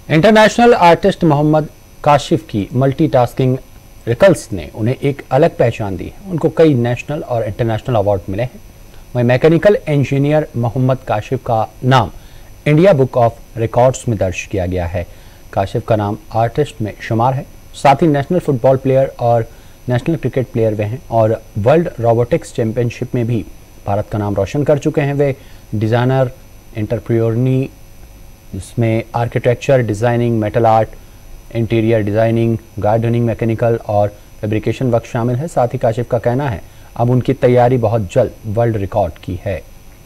International artist Mohammad Kashif की multitasking रिकल्स ने उन्हें एक अलग पहचान दी है। उनको कई नेशनल और इंटरनेशनल अवार्ड मिले हैं। वहीं मैकेनिकल इंजीनियर मोहम्मद काशिफ का नाम इंडिया बुक ऑफ रिकॉर्ड्स में दर्ज किया गया है। काशिफ का नाम आर्टिस्ट में शुमार है। साथ ही नेशनल फुटबॉल प्लेयर और नेशनल क्रिकेट प्लेयर वे हैं और वर्ल्ड रोबोटिक्स चैंपियनशिप में भी भारत का नाम रोशन कर चुके हैं। वे डिज़ाइनर, एंटरप्रेन्योर, जिसमें architecture, designing, metal art, interior designing, gardening, mechanical और फैब्रिकेशन वर्क शामिल है। साथ ही काशिफ का कहना है अब उनकी तैयारी बहुत जल्द वर्ल्ड रिकॉर्ड की है।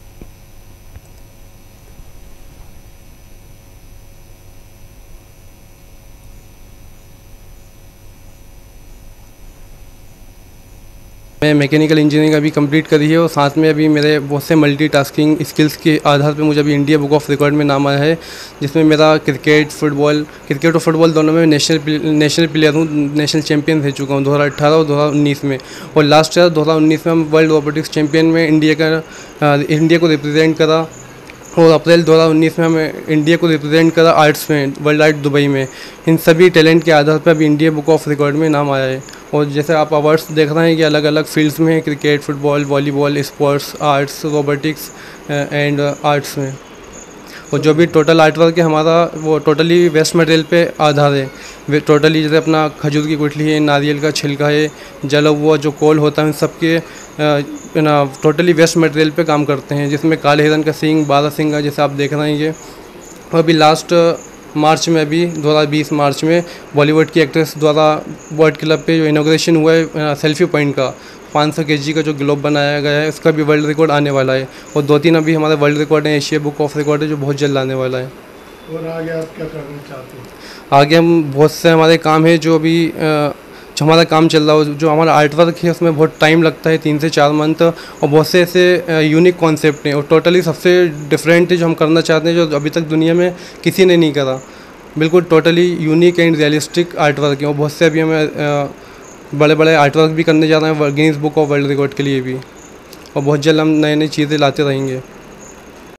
मैं मैकेनिकल इंजीनियरिंग अभी कंप्लीट करी है और साथ में अभी मेरे बहुत से मल्टीटास्किंग स्किल्स के आधार पे मुझे अभी इंडिया बुक ऑफ रिकॉर्ड में नाम आया है, जिसमें मेरा क्रिकेट और फुटबॉल दोनों में नेशनल प्लेयर हूँ। नेशनल चैंपियन रह चुका हूँ 2018 और 2019 में, और लास्ट ईयर 2019 में हम वर्ल्ड रोबोटिक्स चैंपियन में इंडिया को रिप्रेजेंट करा, और अप्रैल 2019 में हमें इंडिया को रिप्रेजेंट करा आर्ट्स में, वर्ल्ड आर्ट दुबई में। इन सभी टैलेंट के आधार पर अभी इंडिया बुक ऑफ रिकॉर्ड में नाम आया है। और जैसे आप अवार्ड्स देख रहे हैं कि अलग अलग फील्ड्स में, cricket, football, volleyball, sports, arts, robotics and arts में। और जो भी टोटल आर्ट वर्क है हमारा, वो टोटली वेस्ट मटेरियल पे आधार है। टोटली जैसे अपना खजूर की गुठली है, नारियल का छिलका है, जला हुआ जो कोल होता है, सबके टोटली वेस्ट मटेरियल पे काम करते हैं, जिसमें काले हिरन का सींग, 12 सींग का जैसे आप देख रहे हैं ये। और अभी लास्ट मार्च में, अभी 2020 मार्च में बॉलीवुड की एक्ट्रेस द्वारा वर्ल्ड क्लब पे जो इनॉग्रेशन हुआ है सेल्फी पॉइंट का 500 kg का जो ग्लोब बनाया गया है, उसका भी वर्ल्ड रिकॉर्ड आने वाला है। और 2-3 अभी हमारे वर्ल्ड रिकॉर्ड है, एशिया बुक ऑफ रिकॉर्ड है, जो बहुत जल्द आने वाला है। और आगे आप क्या करना चाहते हैं? आगे हम बहुत से हमारे काम है जो अभी जो हमारा काम चल रहा है, जो हमारा आर्ट वर्क है, उसमें बहुत टाइम लगता है, 3 से 4 मंथ। और बहुत से ऐसे यूनिक कॉन्सेप्ट हैं और टोटली सबसे डिफरेंट है जो हम करना चाहते हैं, जो अभी तक दुनिया में किसी ने नहीं करा। बिल्कुल totally unique and realistic art work है। और बहुत से अभी हमें बड़े बड़े आर्ट वर्क भी करने जा रहे हैं Guinness book of world record के लिए भी, और बहुत जल्द हम नई नई चीज़ें लाते रहेंगे।